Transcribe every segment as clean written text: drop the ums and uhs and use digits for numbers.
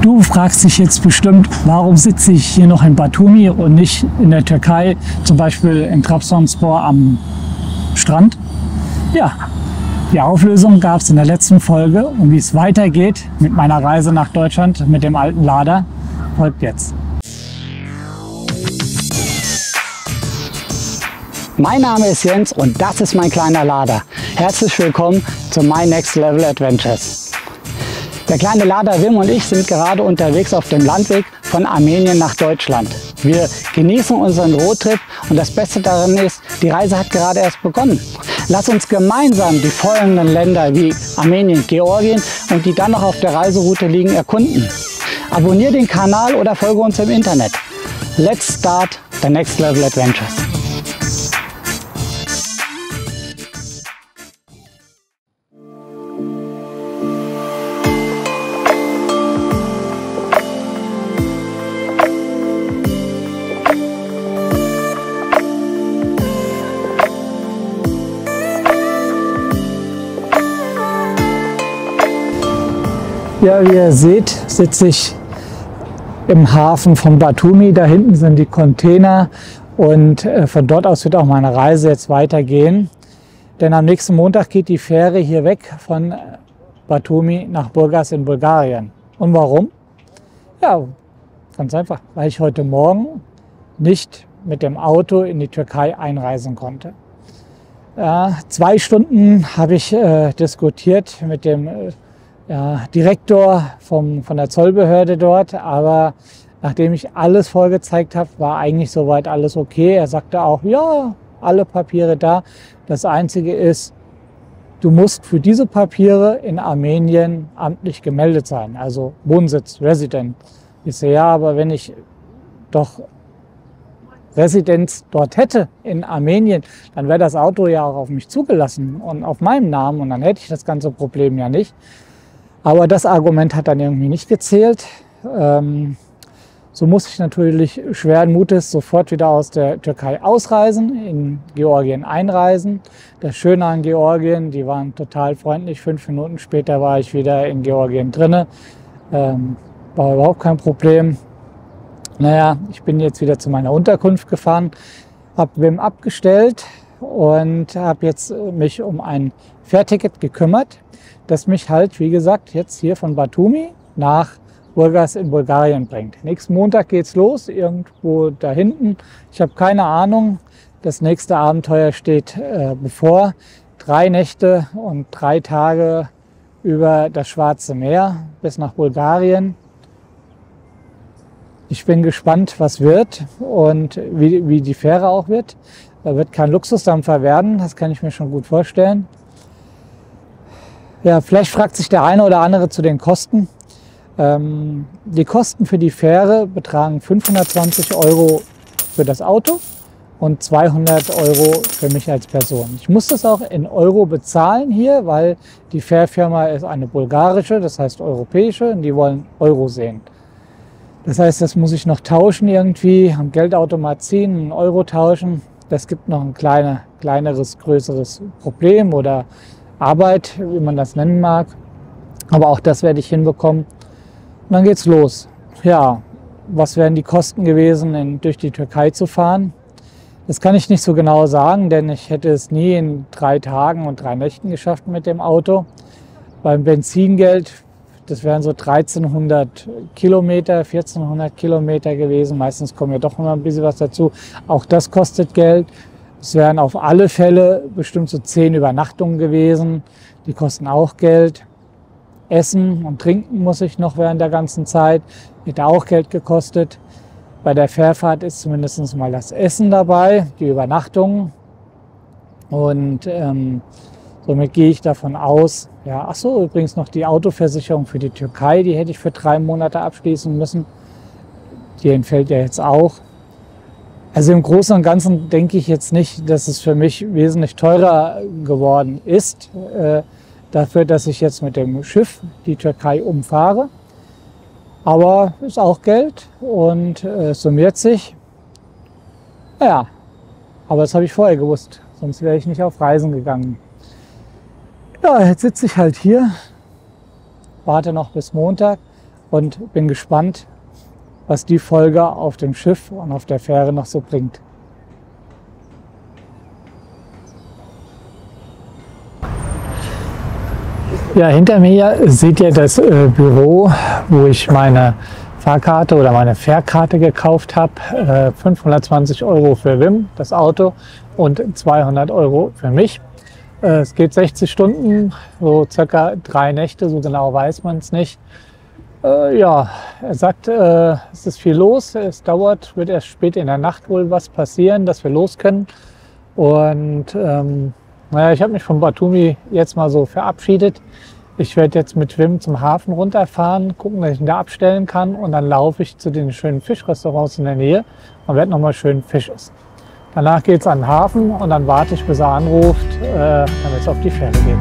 Du fragst dich jetzt bestimmt, warum sitze ich hier noch in Batumi und nicht in der Türkei, zum Beispiel in Trabzonspor am Strand? Ja, die Auflösung gab es in der letzten Folge und wie es weitergeht mit meiner Reise nach Deutschland mit dem alten Lada, folgt jetzt. Mein Name ist Jens und das ist mein kleiner Lada. Herzlich willkommen zu My Next Level Adventures. Der kleine Lada Wim und ich sind gerade unterwegs auf dem Landweg von Armenien nach Deutschland. Wir genießen unseren Roadtrip und das Beste daran ist, die Reise hat gerade erst begonnen. Lass uns gemeinsam die folgenden Länder wie Armenien, Georgien und die dann noch auf der Reiseroute liegen erkunden. Abonniere den Kanal oder folge uns im Internet. Let's start the Next Level Adventures. Ja, wie ihr seht, sitze ich im Hafen von Batumi. Da hinten sind die Container und von dort aus wird auch meine Reise jetzt weitergehen. Denn am nächsten Montag geht die Fähre hier weg von Batumi nach Burgas in Bulgarien. Und warum? Ja, ganz einfach, weil ich heute Morgen nicht mit dem Auto in die Türkei einreisen konnte. 2 Stunden habe ich diskutiert mit dem Direktor von der Zollbehörde dort, aber nachdem ich alles vorgezeigt habe, war eigentlich soweit alles okay. Er sagte auch, ja, alle Papiere da. Das Einzige ist, du musst für diese Papiere in Armenien amtlich gemeldet sein, also Wohnsitz, Resident. Ich so, ja, aber wenn ich doch Residenz dort hätte in Armenien, dann wäre das Auto ja auch auf mich zugelassen und auf meinem Namen und dann hätte ich das ganze Problem ja nicht. Aber das Argument hat dann irgendwie nicht gezählt. So muss ich natürlich schweren Mutes sofort wieder aus der Türkei ausreisen, in Georgien einreisen. Das Schöne an Georgien, die waren total freundlich. 5 Minuten später war ich wieder in Georgien drinne. War überhaupt kein Problem. Naja, ich bin jetzt wieder zu meiner Unterkunft gefahren, habe Wim abgestellt und habe jetzt mich um ein Fährticket gekümmert, das mich halt, wie gesagt, jetzt hier von Batumi nach Burgas in Bulgarien bringt. Nächsten Montag geht's los, irgendwo da hinten. Ich habe keine Ahnung. Das nächste Abenteuer steht bevor. 3 Nächte und 3 Tage über das Schwarze Meer bis nach Bulgarien. Ich bin gespannt, was wird und wie die Fähre auch wird. Da wird kein Luxusdampfer werden, das kann ich mir schon gut vorstellen. Ja, vielleicht fragt sich der eine oder andere zu den Kosten. Die Kosten für die Fähre betragen 520 € für das Auto und 200 € für mich als Person. Ich muss das auch in Euro bezahlen hier, weil die Fährfirma ist eine bulgarische, das heißt europäische, und die wollen Euro sehen. Das heißt, das muss ich noch tauschen irgendwie, am Geldautomat ziehen, einen Euro tauschen. Das gibt noch ein kleineres, größeres Problem oder Arbeit, wie man das nennen mag. Aber auch das werde ich hinbekommen. Und dann geht's los. Ja, was wären die Kosten gewesen, durch die Türkei zu fahren? Das kann ich nicht so genau sagen, denn ich hätte es nie in 3 Tagen und 3 Nächten geschafft mit dem Auto. Beim Benzingeld, das wären so 1300 Kilometer, 1400 Kilometer gewesen. Meistens kommt ja doch immer ein bisschen was dazu. Auch das kostet Geld. Es wären auf alle Fälle bestimmt so 10 Übernachtungen gewesen. Die kosten auch Geld. Essen und Trinken muss ich noch während der ganzen Zeit. Hätte auch Geld gekostet. Bei der Fährfahrt ist zumindest mal das Essen dabei, die Übernachtungen. Und somit gehe ich davon aus, ja, ach so, übrigens noch die Autoversicherung für die Türkei, die hätte ich für 3 Monate abschließen müssen. Die entfällt ja jetzt auch. Also im Großen und Ganzen denke ich jetzt nicht, dass es für mich wesentlich teurer geworden ist, dafür, dass ich jetzt mit dem Schiff die Türkei umfahre. Aber ist auch Geld und summiert sich. Naja, aber das habe ich vorher gewusst, sonst wäre ich nicht auf Reisen gegangen. Ja, jetzt sitze ich halt hier, warte noch bis Montag und bin gespannt, was die Folge auf dem Schiff und auf der Fähre noch so bringt. Ja, hinter mir seht ihr das Büro, wo ich meine Fahrkarte oder meine Fährkarte gekauft habe. 520 € für Wim, das Auto, und 200 € für mich. Es geht 60 Stunden, so circa 3 Nächte, so genau weiß man es nicht. Ja, er sagt, es ist viel los, es wird erst spät in der Nacht wohl was passieren, dass wir los können. Und naja, ich habe mich von Batumi jetzt mal so verabschiedet. Ich werde jetzt mit Wim zum Hafen runterfahren, gucken, dass ich ihn da abstellen kann, und dann laufe ich zu den schönen Fischrestaurants in der Nähe und werde nochmal schön Fisch essen. Danach geht es an den Hafen und dann warte ich, bis er anruft, damit es auf die Fähre geht.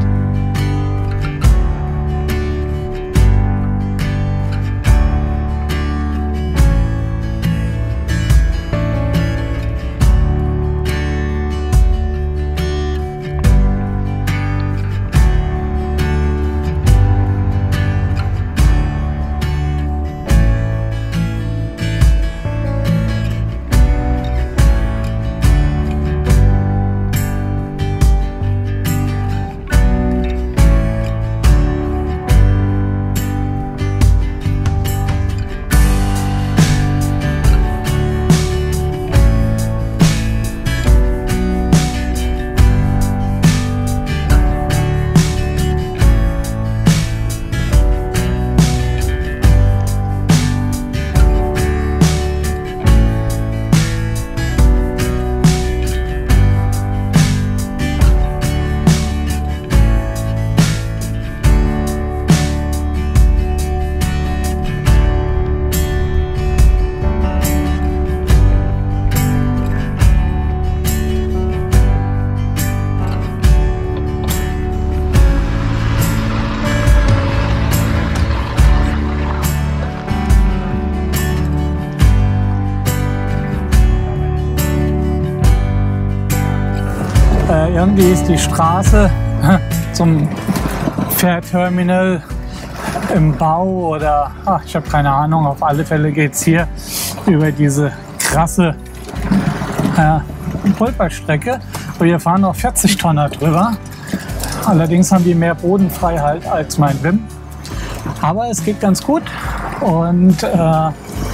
Irgendwie ist die Straße zum Fährterminal im Bau oder ich habe keine Ahnung. Auf alle Fälle geht es hier über diese krasse Pulverstrecke. Und wir fahren noch 40 Tonner drüber. Allerdings haben die mehr Bodenfreiheit als mein Wim. Aber es geht ganz gut und ja.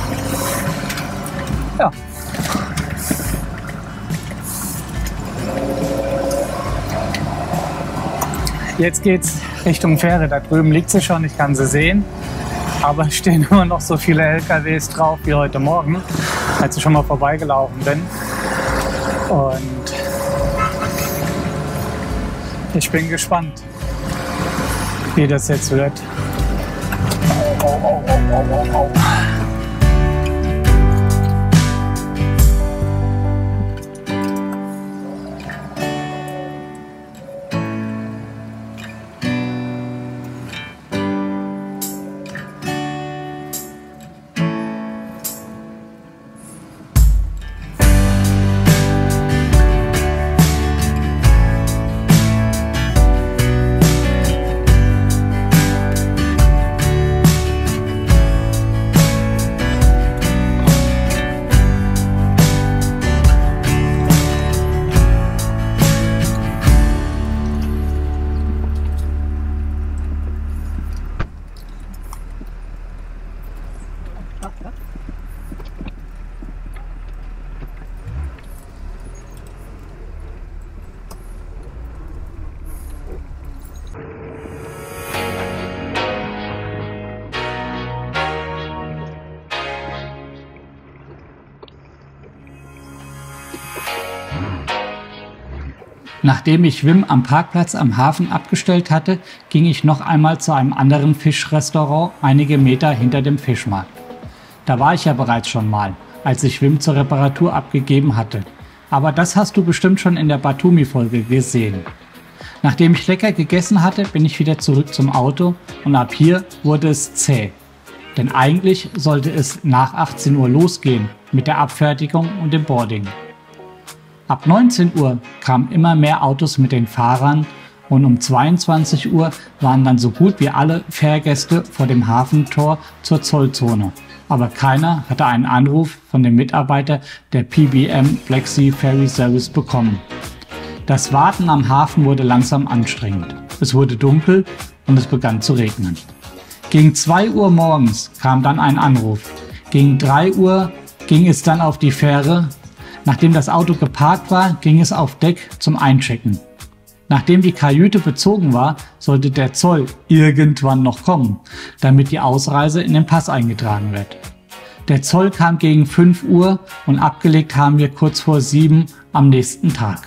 Jetzt geht's Richtung Fähre. Da drüben liegt sie schon, ich kann sie sehen. Aber es stehen immer noch so viele LKWs drauf wie heute Morgen, als ich schon mal vorbeigelaufen bin. Und ich bin gespannt, wie das jetzt wird. Nachdem ich Wim am Parkplatz am Hafen abgestellt hatte, ging ich noch einmal zu einem anderen Fischrestaurant einige Meter hinter dem Fischmarkt. Da war ich ja bereits schon mal, als ich Wim zur Reparatur abgegeben hatte. Aber das hast du bestimmt schon in der Batumi-Folge gesehen. Nachdem ich lecker gegessen hatte, bin ich wieder zurück zum Auto und ab hier wurde es zäh. Denn eigentlich sollte es nach 18 Uhr losgehen mit der Abfertigung und dem Boarding. Ab 19 Uhr kamen immer mehr Autos mit den Fahrern und um 22 Uhr waren dann so gut wie alle Fährgäste vor dem Hafentor zur Zollzone. Aber keiner hatte einen Anruf von dem Mitarbeiter der PBM Black Sea Ferry Service bekommen. Das Warten am Hafen wurde langsam anstrengend. Es wurde dunkel und es begann zu regnen. Gegen 2 Uhr morgens kam dann ein Anruf. Gegen 3 Uhr ging es dann auf die Fähre. Nachdem das Auto geparkt war, ging es auf Deck zum Einchecken. Nachdem die Kajüte bezogen war, sollte der Zoll irgendwann noch kommen, damit die Ausreise in den Pass eingetragen wird. Der Zoll kam gegen 5 Uhr und abgelegt haben wir kurz vor 7 am nächsten Tag.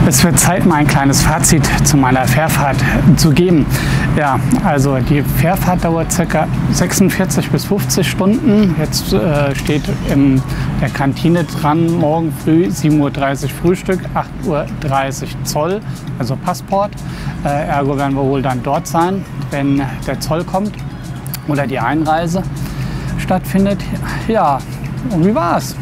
Es wird Zeit, mal ein kleines Fazit zu meiner Fährfahrt zu geben. Ja, also die Fährfahrt dauert ca. 46 bis 50 Stunden. Jetzt steht in der Kantine dran, morgen früh 7:30 Uhr Frühstück, 8:30 Uhr Zoll, also Passport. Ergo werden wir wohl dann dort sein, wenn der Zoll kommt oder die Einreise stattfindet. Ja, und wie war's?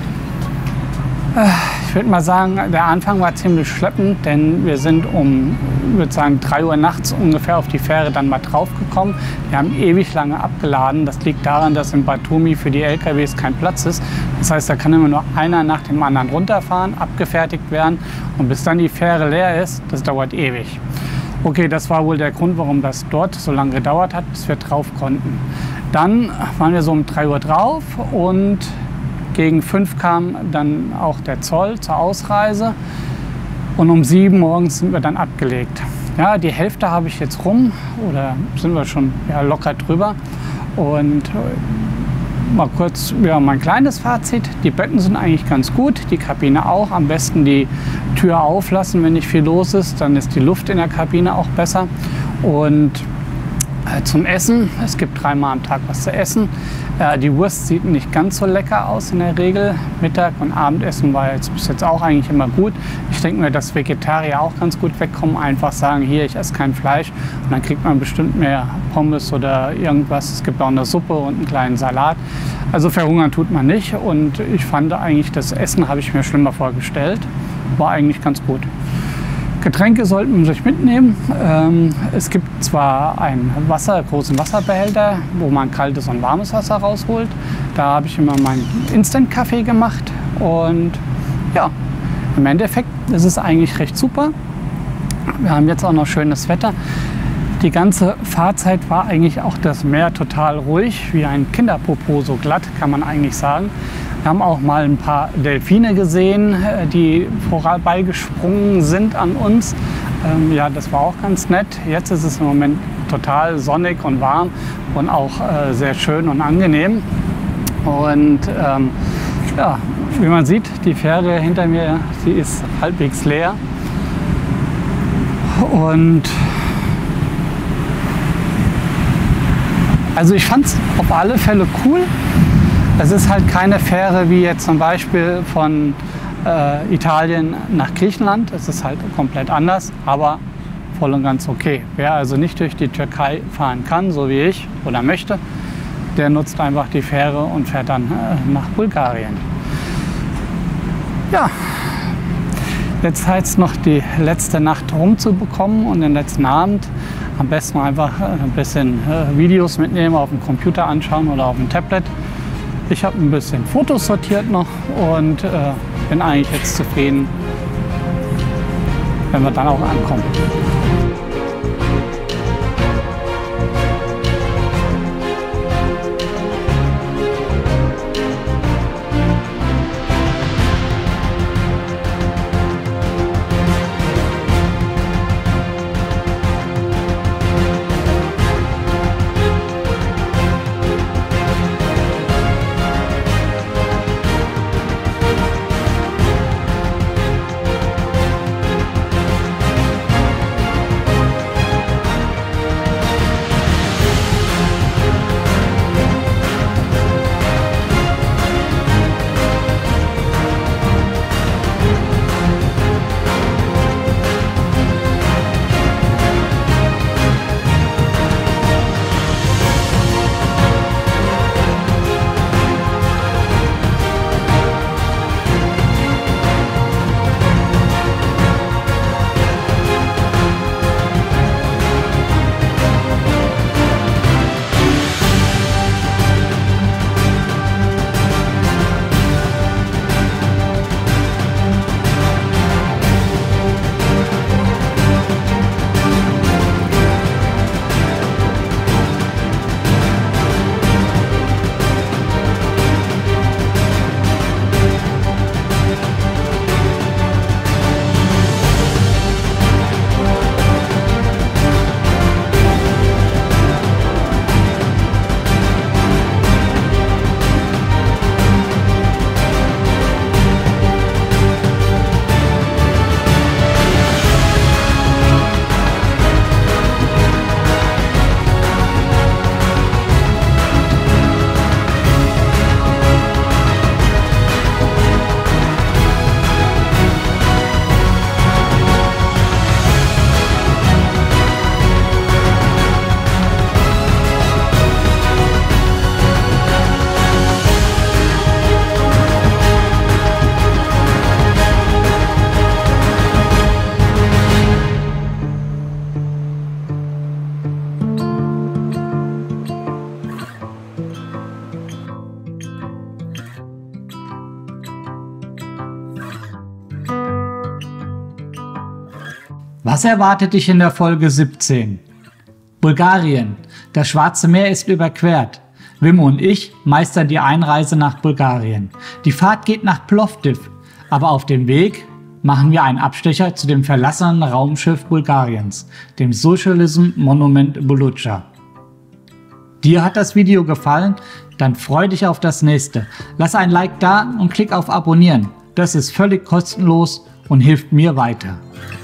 Ich würde mal sagen, der Anfang war ziemlich schleppend, denn wir sind um, ich würde sagen, 3 Uhr nachts ungefähr auf die Fähre dann mal drauf gekommen. Wir haben ewig lange abgeladen. Das liegt daran, dass in Batumi für die LKWs kein Platz ist. Das heißt, da kann immer nur einer nach dem anderen runterfahren, abgefertigt werden und bis dann die Fähre leer ist, das dauert ewig. Okay, das war wohl der Grund, warum das dort so lange gedauert hat, bis wir drauf konnten. Dann waren wir so um 3 Uhr drauf und gegen 5 kam dann auch der Zoll zur Ausreise und um 7 morgens sind wir dann abgelegt. Ja, die Hälfte habe ich jetzt rum oder sind wir schon locker drüber. Und mal kurz mein kleines Fazit. Die Betten sind eigentlich ganz gut, die Kabine auch. Am besten die Tür auflassen, wenn nicht viel los ist, dann ist die Luft in der Kabine auch besser. Und zum Essen, es gibt 3-mal am Tag was zu essen. Die Wurst sieht nicht ganz so lecker aus in der Regel. Mittag- und Abendessen war jetzt bis jetzt auch eigentlich immer gut. Ich denke mir, dass Vegetarier auch ganz gut wegkommen. Einfach sagen, hier, ich esse kein Fleisch. Und dann kriegt man bestimmt mehr Pommes oder irgendwas. Es gibt auch eine Suppe und einen kleinen Salat. Also verhungern tut man nicht. Und ich fand eigentlich, das Essen habe ich mir schlimmer vorgestellt. War eigentlich ganz gut. Getränke sollten man sich mitnehmen. Es gibt zwar einen großen Wasserbehälter, wo man kaltes und warmes Wasser rausholt. Da habe ich immer meinen Instant-Kaffee gemacht. Und ja, im Endeffekt ist es eigentlich recht super. Wir haben jetzt auch noch schönes Wetter. Die ganze Fahrzeit war eigentlich auch das Meer total ruhig, wie ein Kinderpopo, so glatt kann man eigentlich sagen. Wir haben auch mal ein paar Delfine gesehen, die vorbeigesprungen sind an uns. Ja, das war auch ganz nett. Jetzt ist es im Moment total sonnig und warm und auch sehr schön und angenehm. Und ja, wie man sieht, die Fähre hinter mir, sie ist halbwegs leer. Und also ich fand es auf alle Fälle cool. Es ist halt keine Fähre wie jetzt zum Beispiel von Italien nach Griechenland. Es ist halt komplett anders, aber voll und ganz okay. Wer also nicht durch die Türkei fahren kann, so wie ich oder möchte, der nutzt einfach die Fähre und fährt dann nach Bulgarien. Ja, jetzt heißt es noch die letzte Nacht rumzubekommen und den letzten Abend. Am besten einfach ein bisschen Videos mitnehmen, auf dem Computer anschauen oder auf dem Tablet. Ich habe ein bisschen Fotos sortiert noch und bin eigentlich jetzt zufrieden, wenn wir dann auch ankommen. Was erwartet dich in der Folge 17? Bulgarien. Das Schwarze Meer ist überquert. Wimmo und ich meistern die Einreise nach Bulgarien. Die Fahrt geht nach Plovdiv, aber auf dem Weg machen wir einen Abstecher zu dem verlassenen Raumschiff Bulgariens, dem Socialism Monument Bulucha. Dir hat das Video gefallen? Dann freu dich auf das nächste. Lass ein Like da und klick auf Abonnieren. Das ist völlig kostenlos und hilft mir weiter.